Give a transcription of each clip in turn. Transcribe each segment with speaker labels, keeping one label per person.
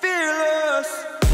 Speaker 1: fearless.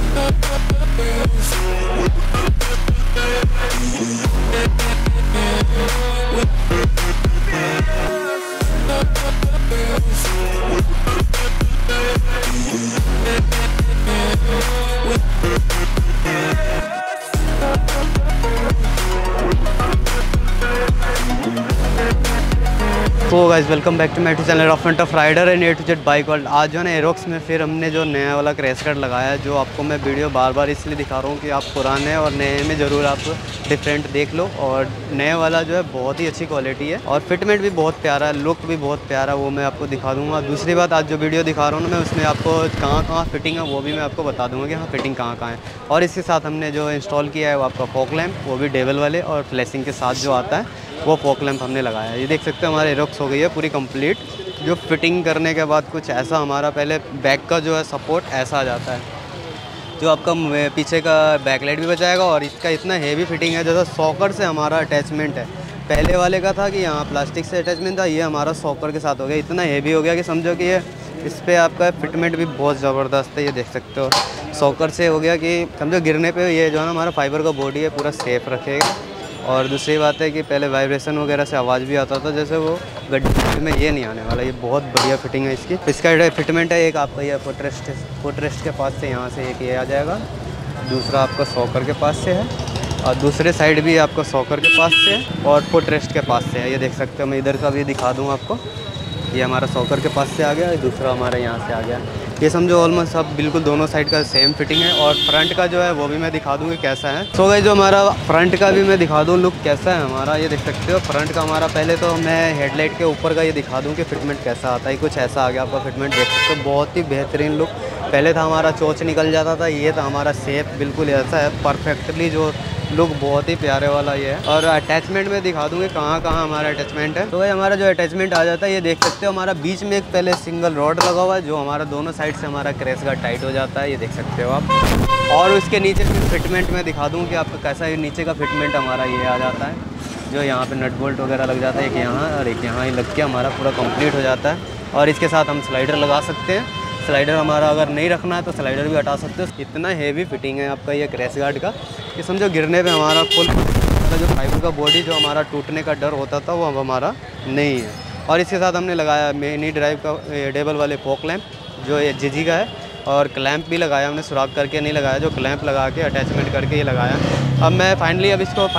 Speaker 2: तो guys welcome back to my YouTube channel of front of rider and A to Z bike world. आज जो है ना Aerox में फिर हमने जो नया वाला क्रैश गार्ड लगाया है, जो आपको मैं वीडियो बार बार इसलिए दिखा रहा हूँ कि आप पुराने और नए में ज़रूर आप डिफरेंट देख लो। और नए वाला जो है बहुत ही अच्छी क्वालिटी है और फिटमेंट भी बहुत प्यारा है, लुक भी बहुत प्यारा है, वो मैं आपको दिखा दूँगा। दूसरी बात, आज जो वीडियो दिखा रहा हूँ ना मैं, उसमें आपको कहाँ कहाँ फिटिंग है वो भी मैं आपको बता दूँगा कि हाँ फिटिंग कहाँ कहाँ है। और इसके साथ हमने जो इंस्टॉल किया है वो आपका फॉग लैंप, वो भी डेबल वाले और फ्लैशिंग के साथ जो आता है वो फॉग लैंप हमने लगाया है। ये देख सकते हैं हमारे एरोक्स हो गई है पूरी कंप्लीट। जो फिटिंग करने के बाद कुछ ऐसा हमारा पहले बैक का जो है सपोर्ट ऐसा आ जाता है, जो आपका पीछे का बैकलाइट भी बचाएगा। और इसका इतना हेवी फिटिंग है जैसा सॉकर से हमारा अटैचमेंट है। पहले वाले का था कि यहाँ प्लास्टिक से अटैचमेंट था, ये हमारा सॉकर के साथ हो गया। इतना हेवी हो गया कि समझो कि ये इस पर आपका फिटमेंट भी बहुत ज़बरदस्त है। ये देख सकते हो सॉकर से हो गया कि समझो गिरने पे ये जो है ना हमारा फाइबर का बॉडी है पूरा सेफ रखेगा। और दूसरी बात है कि पहले वाइब्रेशन वगैरह से आवाज़ भी आता था, जैसे वो गड्ढे में ये नहीं आने वाला। ये बहुत बढ़िया फिटिंग है इसकी। इसका फिटमेंट है एक आपका ये फुटरेस्ट के पास से यहाँ से एक ये आ जाएगा, दूसरा आपका सॉकर के पास से है और दूसरे साइड भी आपका सॉकर के पास से है और फुटरेस्ट के पास से है। ये देख सकते हो, मैं इधर का भी दिखा दूँ आपको। ये हमारा सॉकर के पास से आ गया, दूसरा हमारा यहाँ से आ गया। ये समझो ऑलमोस्ट सब बिल्कुल दोनों साइड का सेम फिटिंग है। और फ्रंट का जो है वो भी मैं दिखा दूँगी कैसा है। सो गाइस, जो हमारा फ्रंट का भी मैं दिखा दूँ लुक कैसा है हमारा। ये देख सकते हो फ्रंट का हमारा, पहले तो मैं हेडलाइट के ऊपर का ये दिखा दूँ कि फिटमेंट कैसा आता है। कुछ ऐसा आ गया आपका फिटमेंट, देख सकते हो बहुत ही बेहतरीन लुक। पहले था हमारा चोंच निकल जाता था, ये था हमारा शेप बिल्कुल ऐसा है परफेक्टली, जो लुक बहुत ही प्यारे वाला ये है। और अटैचमेंट में दिखा दूँगी कहाँ कहाँ हमारा अटैचमेंट है। तो ये हमारा जो अटैचमेंट आ जाता है, ये देख सकते हो हमारा बीच में एक पहले सिंगल रॉड लगा हुआ है, जो हमारा दोनों साइड से हमारा क्रैश गार्ड टाइट हो जाता है। ये देख सकते हो आप। और उसके नीचे फिर फिटमेंट में दिखा दूँ कि आपका कैसा है। नीचे का फिटमेंट हमारा ये आ जाता है, जो यहाँ पर नट बोल्ट वगैरह लग जाता है, एक यहाँ और एक यहाँ ही लग के हमारा पूरा कम्प्लीट हो जाता है। और इसके साथ हम स्लाइडर लगा सकते हैं। स्लाइडर हमारा अगर नहीं रखना है तो स्लाइडर भी हटा सकते हो। इतना हेवी फिटिंग है आपका ये क्रैश गार्ड का कि समझो गिरने पे हमारा फुल जो फाइबर का बॉडी जो हमारा टूटने का डर होता था वो अब हमारा नहीं है। और इसके साथ हमने लगाया मिनी ड्राइव का डेबल वाले फॉग लैंप, जो ये जीजी का है। और क्लैंप भी लगाया हमने, सुराख करके नहीं लगाया, जो क्लैंप लगा के अटैचमेंट करके ये लगाया। अब मैं फाइनली अब इसको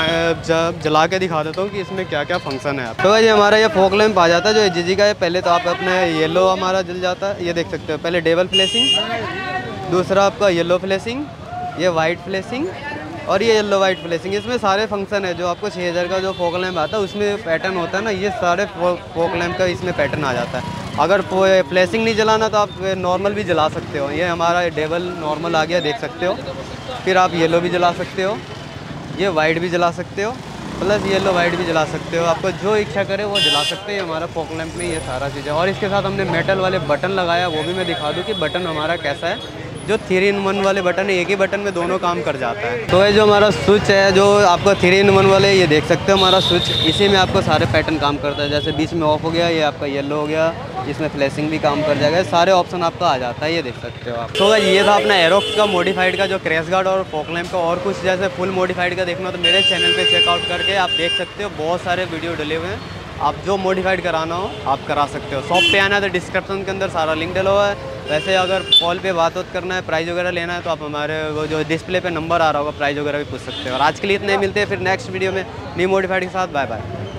Speaker 2: जला के दिखा देता हूँ कि इसमें क्या क्या फंक्शन है। तो ये हमारा ये फॉग लैंप आ जाता है जो जीजी का है। पहले तो आप अपने येलो हमारा जल जाता है, ये देख सकते हो। पहले डेबल फ्लैशिंग, दूसरा आपका येलो फ्लैशिंग, ये वाइट फ्लैशिंग और ये येलो वाइट फ्लैशिंग। इसमें सारे फंक्शन है। जो आपको 6000 का जो फॉग लैंप आता है उसमें पैटर्न होता है ना, ये सारे फॉग लैंप का इसमें पैटर्न आ जाता है। अगर फ्लैशिंग नहीं जलाना तो आप नॉर्मल भी जला सकते हो। ये हमारा डेबल नॉर्मल आ गया, देख सकते हो। फिर आप येलो भी जला सकते हो, ये वाइट भी जला सकते हो, प्लस येलो वाइट भी जला सकते हो। आपको जो इच्छा करे वो जला सकते हैं। हमारा फॉग लैंप में ये सारा चीज़ है। और इसके साथ हमने मेटल वाले बटन लगाया, वो भी मैं दिखा दूँ कि बटन हमारा कैसा है। जो 3-in-1 वाले बटन है, एक ही बटन में दोनों काम कर जाता है। तो ये जो हमारा स्विच है, जो आपका 3-in-1 वाले, ये देख सकते हो हमारा स्विच, इसी में आपको सारे पैटर्न काम करता है। जैसे बीच में ऑफ हो गया, ये आपका येलो हो गया, इसमें फ्लैशिंग भी काम कर जाएगा। सारे ऑप्शन आपका आ जाता है, ये देख सकते हो आप। तो ये था अपना एरोक्स का मॉडिफाइड का जो क्रैश गार्ड और फॉग लैंप का। और कुछ जैसे फुल मॉडिफाइड का देखना तो मेरे चैनल पे चेकआउट करके आप देख सकते हो, बहुत सारे वीडियो डले हुए हैं। आप जो मॉडिफाइड कराना हो आप करा सकते हो। शॉप पे आना है तो डिस्क्रिप्शन के अंदर सारा लिंक डला हुआ है। वैसे अगर कॉल पे बात करना है, प्राइस वगैरह लेना है, तो आप हमारे वो जो डिस्प्ले पे नंबर आ रहा होगा, प्राइस वगैरह भी पूछ सकते हो। और आज के लिए इतने मिलते हैं फिर नेक्स्ट वीडियो में न्यू मॉडिफाइड के साथ। Bye bye.